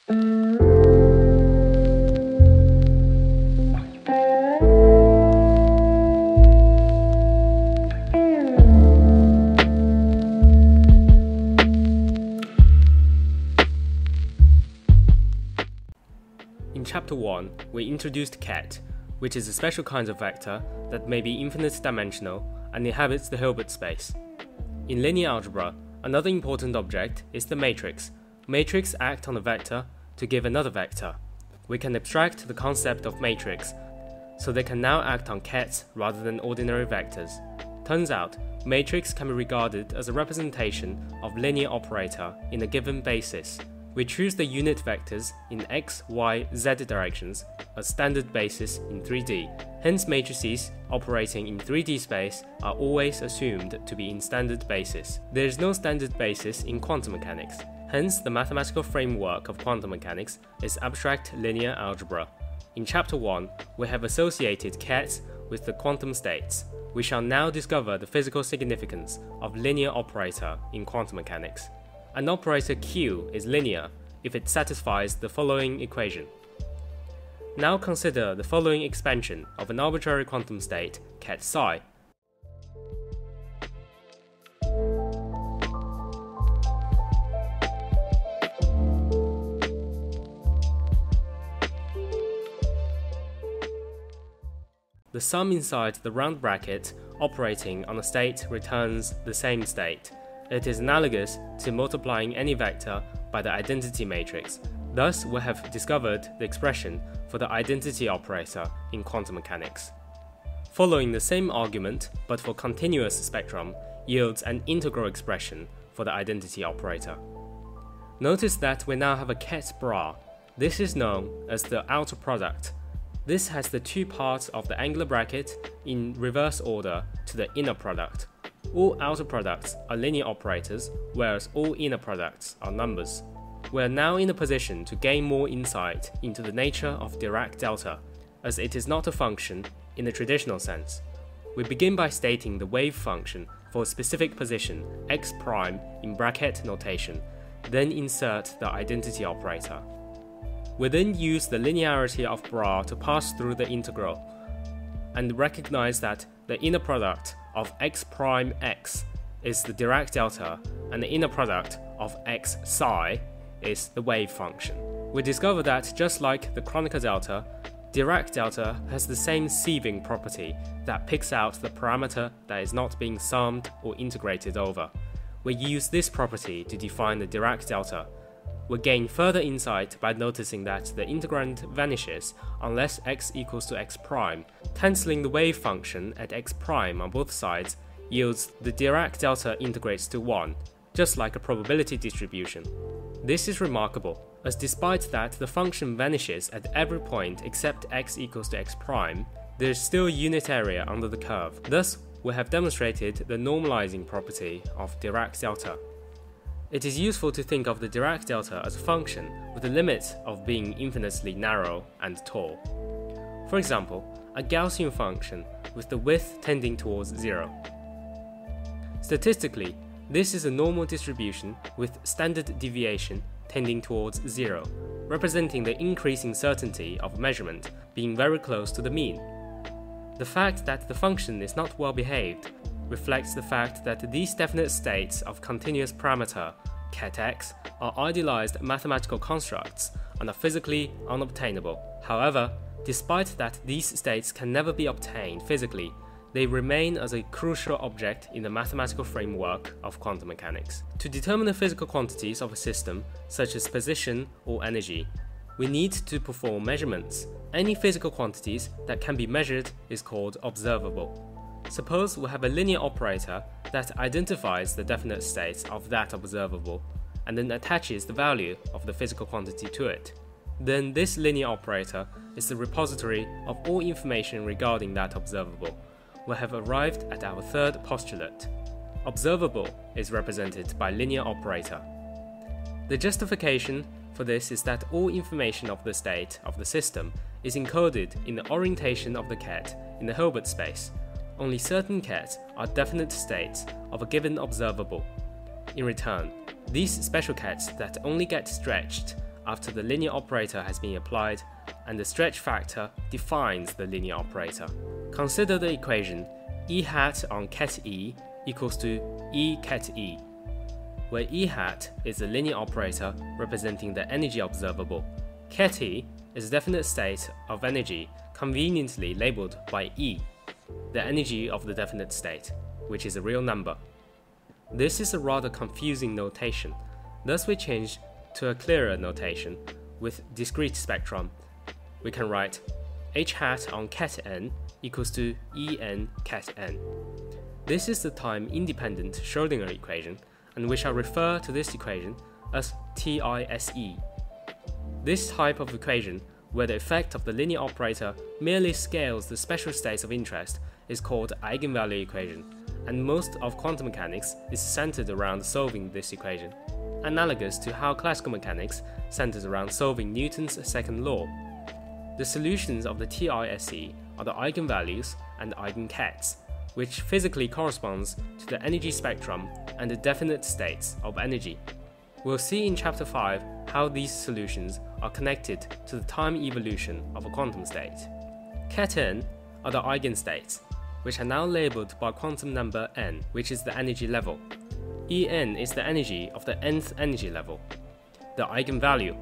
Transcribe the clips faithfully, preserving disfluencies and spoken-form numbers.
In Chapter one, we introduced ket, which is a special kind of vector that may be infinite dimensional and inhabits the Hilbert space. In linear algebra, another important object is the matrix. Matrix act on a vector to give another vector. We can abstract the concept of matrix, so they can now act on kets rather than ordinary vectors. Turns out, matrix can be regarded as a representation of linear operator in a given basis. We choose the unit vectors in x, y, z directions as standard basis in three D. Hence, matrices operating in three D space are always assumed to be in standard basis. There is no standard basis in quantum mechanics. Hence, the mathematical framework of quantum mechanics is abstract linear algebra. In Chapter one, we have associated kets with the quantum states. We shall now discover the physical significance of linear operator in quantum mechanics. An operator Q is linear if it satisfies the following equation. Now consider the following expansion of an arbitrary quantum state, ket psi. The sum inside the round bracket operating on a state returns the same state. It is analogous to multiplying any vector by the identity matrix. Thus, we have discovered the expression for the identity operator in quantum mechanics. Following the same argument, but for continuous spectrum, yields an integral expression for the identity operator. Notice that we now have a ket bra. This is known as the outer product. This has the two parts of the angular bracket in reverse order to the inner product. All outer products are linear operators, whereas all inner products are numbers. We are now in a position to gain more insight into the nature of Dirac delta, as it is not a function in the traditional sense. We begin by stating the wave function for a specific position, x prime in bracket notation, then insert the identity operator. We then use the linearity of bra to pass through the integral, and recognize that the inner product of x prime x is the Dirac delta, and the inner product of x psi is the wave function. We discover that just like the Kronecker delta, Dirac delta has the same sieving property that picks out the parameter that is not being summed or integrated over. We use this property to define the Dirac delta. We gain further insight by noticing that the integrand vanishes unless x equals to x prime. Cancelling the wave function at x prime on both sides yields the Dirac delta integrates to one, just like a probability distribution. This is remarkable, as despite that the function vanishes at every point except x equals to x prime, there is still unit area under the curve. Thus, we have demonstrated the normalizing property of Dirac delta. It is useful to think of the Dirac delta as a function with the limit of being infinitely narrow and tall. For example, a Gaussian function with the width tending towards zero. Statistically, this is a normal distribution with standard deviation tending towards zero, representing the increasing certainty of measurement being very close to the mean. The fact that the function is not well behaved reflects the fact that these definite states of continuous parameter, ket x, are idealized mathematical constructs and are physically unobtainable. However, despite that these states can never be obtained physically, they remain as a crucial object in the mathematical framework of quantum mechanics. To determine the physical quantities of a system, such as position or energy, we need to perform measurements. Any physical quantities that can be measured is called observable. Suppose we have a linear operator that identifies the definite states of that observable, and then attaches the value of the physical quantity to it. Then this linear operator is the repository of all information regarding that observable. We have arrived at our third postulate. Observable is represented by linear operator. The justification for this is that all information of the state of the system is encoded in the orientation of the ket in the Hilbert space. Only certain kets are definite states of a given observable. In return, these special kets that only get stretched after the linear operator has been applied, and the stretch factor defines the linear operator. Consider the equation E hat on ket E equals to E ket E, where E hat is the linear operator representing the energy observable. Ket E is a definite state of energy conveniently labeled by E, the energy of the definite state, which is a real number. This is a rather confusing notation, thus we change to a clearer notation with discrete spectrum. We can write H hat on ket N equals to E n ket N. This is the time-independent Schrödinger equation, and we shall refer to this equation as T I S E. This type of equation, where the effect of the linear operator merely scales the special states of interest, is called eigenvalue equation, and most of quantum mechanics is centered around solving this equation, analogous to how classical mechanics centers around solving Newton's second law. The solutions of the T I S E are the eigenvalues and eigenkets, which physically corresponds to the energy spectrum and the definite states of energy. We'll see in chapter five how these solutions are connected to the time evolution of a quantum state. Ket N are the eigenstates, which are now labeled by quantum number n, which is the energy level. E n is the energy of the nth energy level, the eigenvalue.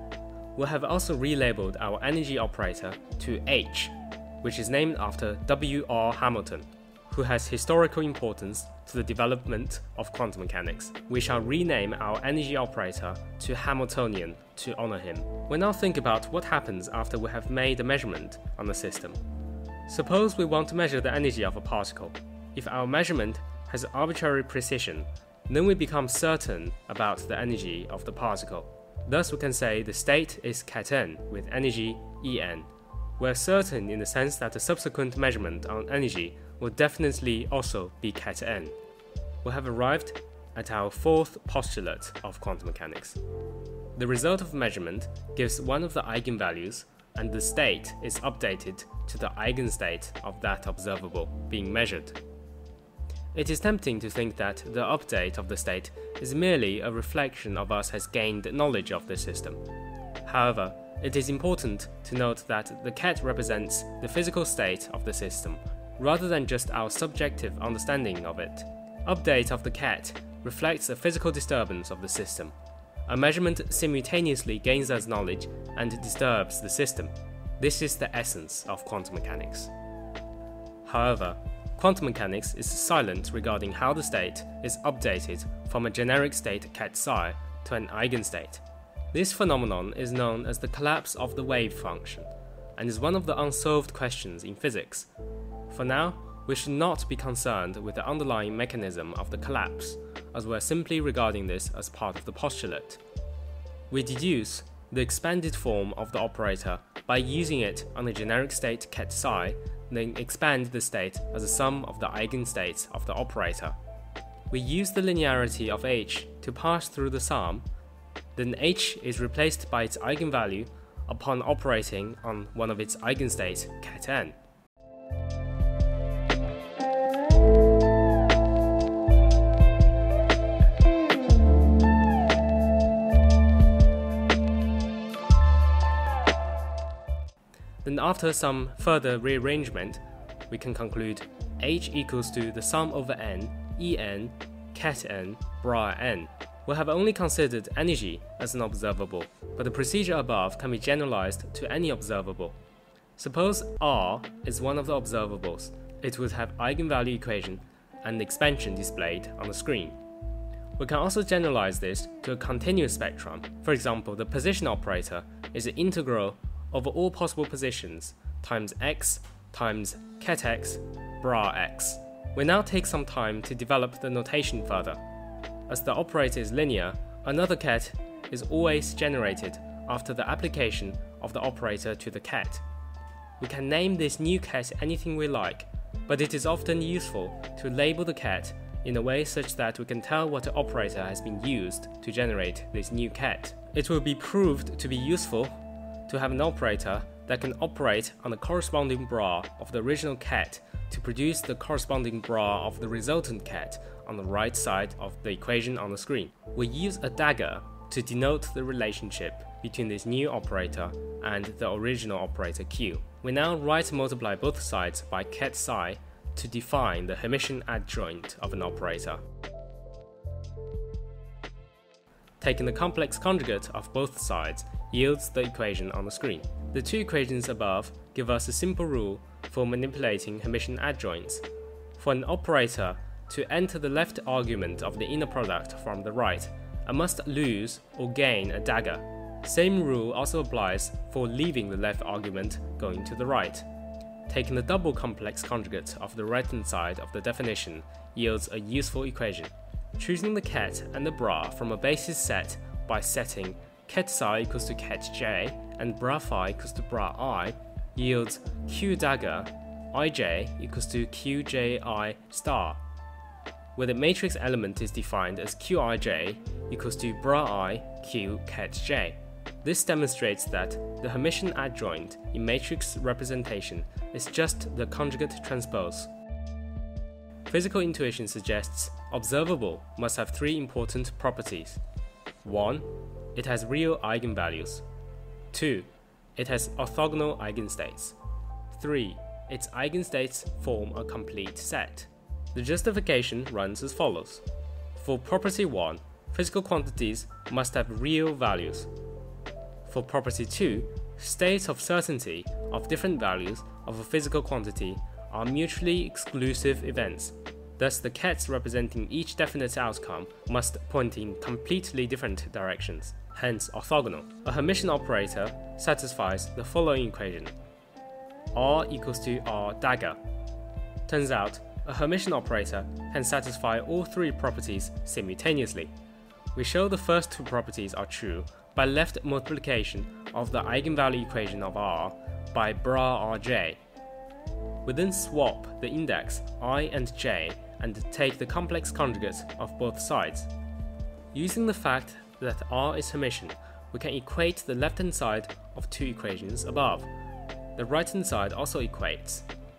We have also relabeled our energy operator to H, which is named after W R Hamilton, who has historical importance to the development of quantum mechanics. We shall rename our energy operator to Hamiltonian to honor him. We now think about what happens after we have made a measurement on the system. Suppose we want to measure the energy of a particle. If our measurement has arbitrary precision, then we become certain about the energy of the particle. Thus we can say the state is ket N with energy E n. We're certain in the sense that the subsequent measurement on energy will definitely also be ket N. We have arrived at our fourth postulate of quantum mechanics. The result of measurement gives one of the eigenvalues, and the state is updated to the eigenstate of that observable being measured. It is tempting to think that the update of the state is merely a reflection of us has gained knowledge of the system. However, it is important to note that the ket represents the physical state of the system, rather than just our subjective understanding of it. Update of the ket reflects a physical disturbance of the system. A measurement simultaneously gains us knowledge and disturbs the system. This is the essence of quantum mechanics. However, quantum mechanics is silent regarding how the state is updated from a generic state ket psi to an eigenstate. This phenomenon is known as the collapse of the wave function, and is one of the unsolved questions in physics. For now, we should not be concerned with the underlying mechanism of the collapse, as we are simply regarding this as part of the postulate. We deduce the expanded form of the operator by using it on a generic state ket psi, then expand the state as a sum of the eigenstates of the operator. We use the linearity of H to pass through the sum, then H is replaced by its eigenvalue upon operating on one of its eigenstates ket N. Then after some further rearrangement, we can conclude H equals to the sum over n, En, ket n, bra n. We have only considered energy as an observable, but the procedure above can be generalized to any observable. Suppose R is one of the observables. It would have eigenvalue equation and expansion displayed on the screen. We can also generalize this to a continuous spectrum. For example, the position operator is the integral over all possible positions times x times ket x bra x. We now take some time to develop the notation further. As the operator is linear, another ket is always generated after the application of the operator to the ket. We can name this new ket anything we like, but it is often useful to label the ket in a way such that we can tell what operator has been used to generate this new ket. It will be proved to be useful to have an operator that can operate on the corresponding bra of the original ket to produce the corresponding bra of the resultant ket on the right side of the equation on the screen. We use a dagger to denote the relationship between this new operator and the original operator Q. We now right multiply both sides by ket psi to define the Hermitian adjoint of an operator. Taking the complex conjugate of both sides yields the equation on the screen. The two equations above give us a simple rule for manipulating Hermitian adjoints. For an operator to enter the left argument of the inner product from the right, I must lose or gain a dagger. Same rule also applies for leaving the left argument going to the right. Taking the double complex conjugate of the right-hand side of the definition yields a useful equation. Choosing the ket and the bra from a basis set by setting ket psi equals to ket j and bra phi equals to bra I yields q dagger ij equals to qji star, where the matrix element is defined as qij equals to bra I q ket j. This demonstrates that the Hermitian adjoint in matrix representation is just the conjugate transpose. Physical intuition suggests observable must have three important properties. one. It has real eigenvalues. two. It has orthogonal eigenstates. three. Its eigenstates form a complete set. The justification runs as follows. For property one, physical quantities must have real values. For property two, states of certainty of different values of a physical quantity are mutually exclusive events. Thus, the kets representing each definite outcome must point in completely different directions, hence orthogonal. A Hermitian operator satisfies the following equation: R equals to R dagger. Turns out, a Hermitian operator can satisfy all three properties simultaneously. We show the first two properties are true by left multiplication of the eigenvalue equation of R by bra Rj. We then swap the index I and j and take the complex conjugate of both sides. Using the fact that R is Hermitian, we can equate the left-hand side of two equations above. The right-hand side also equates.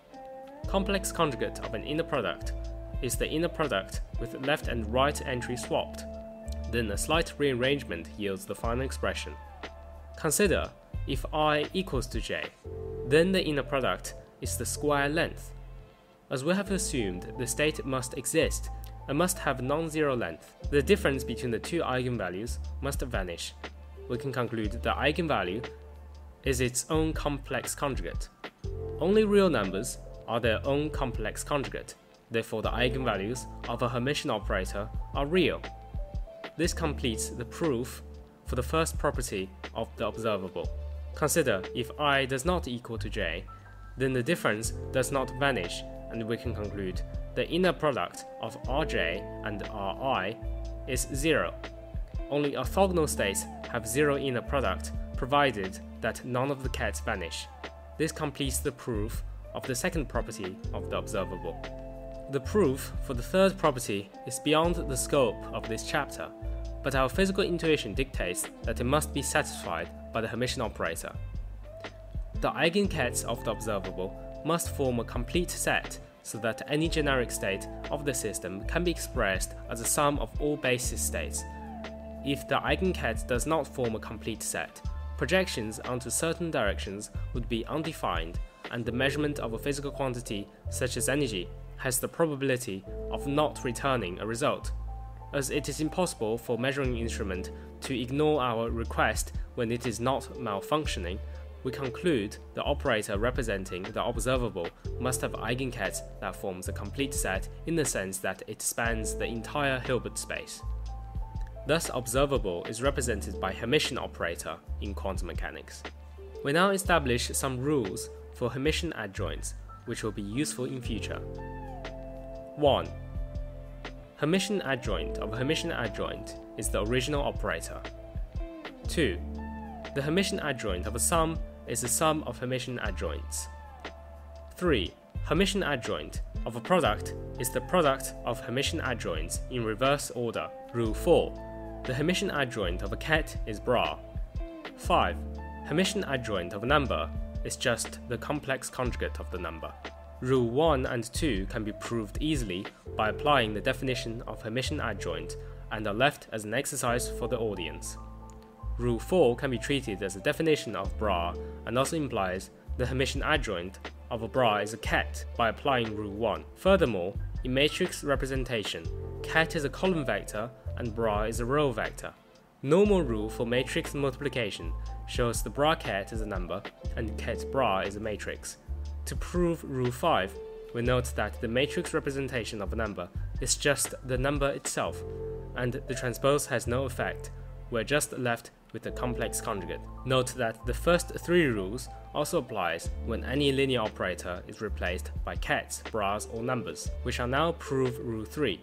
Complex conjugate of an inner product is the inner product with left and right entry swapped. Then a slight rearrangement yields the final expression. Consider if I equals to j, then the inner product is the square length. As we have assumed the state must exist and must have non-zero length, the difference between the two eigenvalues must vanish. We can conclude the eigenvalue is its own complex conjugate. Only real numbers are their own complex conjugate, therefore the eigenvalues of a Hermitian operator are real. This completes the proof for the first property of the observable. Consider if I does not equal to j, then the difference does not vanish, and we can conclude the inner product of Rj and Ri is zero. Only orthogonal states have zero inner product, provided that none of the kets vanish. This completes the proof of the second property of the observable. The proof for the third property is beyond the scope of this chapter, but our physical intuition dictates that it must be satisfied by the Hermitian operator. The eigenkets of the observable must form a complete set so that any generic state of the system can be expressed as a sum of all basis states. If the eigenket does not form a complete set, projections onto certain directions would be undefined, and the measurement of a physical quantity, such as energy, has the probability of not returning a result. As it is impossible for measuring instrument to ignore our request when it is not malfunctioning, we conclude the operator representing the observable must have eigenkets that forms a complete set in the sense that it spans the entire Hilbert space. Thus, observable is represented by Hermitian operator in quantum mechanics. We now establish some rules for Hermitian adjoints, which will be useful in future. one. Hermitian adjoint of a Hermitian adjoint is the original operator. two. The Hermitian adjoint of a sum is the sum of Hermitian adjoints. three. Hermitian adjoint of a product is the product of Hermitian adjoints in reverse order. Rule four. The Hermitian adjoint of a ket is bra. five. Hermitian adjoint of a number is just the complex conjugate of the number. Rule one and two can be proved easily by applying the definition of Hermitian adjoint and are left as an exercise for the audience. Rule four can be treated as a definition of bra and also implies the Hermitian adjoint of a bra is a ket by applying Rule one. Furthermore, in matrix representation, ket is a column vector and bra is a row vector. Normal rule for matrix multiplication shows the bra ket is a number and ket bra is a matrix. To prove Rule five, we note that the matrix representation of a number is just the number itself, and the transpose has no effect. We're just left with the complex conjugate. Note that the first three rules also applies when any linear operator is replaced by kets, bras, or numbers. We shall now prove Rule three.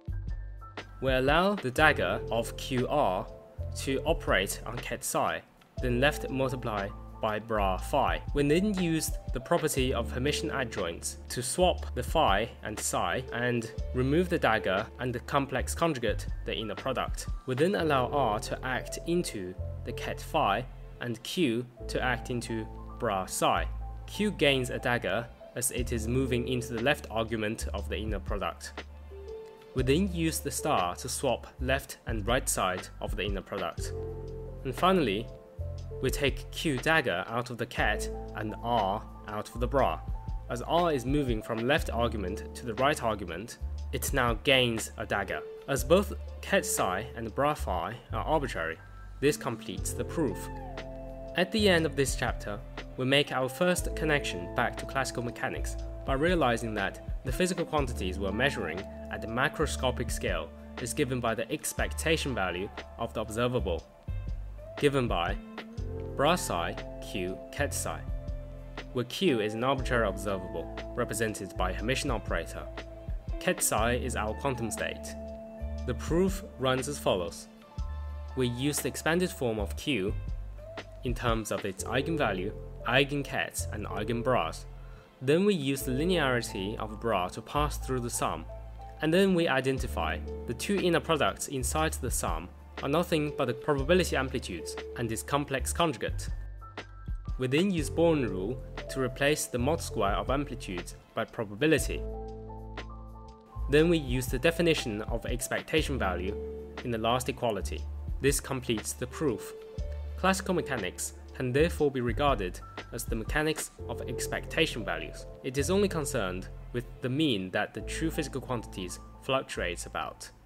We allow the dagger of Q R to operate on ket psi, then left multiply by bra phi. We then used the property of Hermitian adjoints to swap the phi and psi and remove the dagger and the complex conjugate, the inner product. We then allow R to act into the ket phi and Q to act into bra psi. Q gains a dagger as it is moving into the left argument of the inner product. We then use the star to swap left and right side of the inner product. And finally, we take Q dagger out of the ket and R out of the bra. As R is moving from left argument to the right argument, it now gains a dagger. As both ket psi and bra phi are arbitrary, this completes the proof. At the end of this chapter, we make our first connection back to classical mechanics by realizing that the physical quantities we're measuring at the macroscopic scale is given by the expectation value of the observable, given by bra psi Q ket psi, where Q is an arbitrary observable represented by a Hermitian operator. Ket psi is our quantum state. The proof runs as follows. We use the expanded form of Q in terms of its eigenvalue, eigenkets, and eigenbras. Then we use the linearity of a bra to pass through the sum, and then we identify the two inner products inside the sum are nothing but the probability amplitudes and its complex conjugate. We then use Born rule to replace the mod square of amplitudes by probability. Then we use the definition of expectation value in the last equality. This completes the proof. Classical mechanics can therefore be regarded as the mechanics of expectation values. It is only concerned with the mean that the true physical quantities fluctuates about.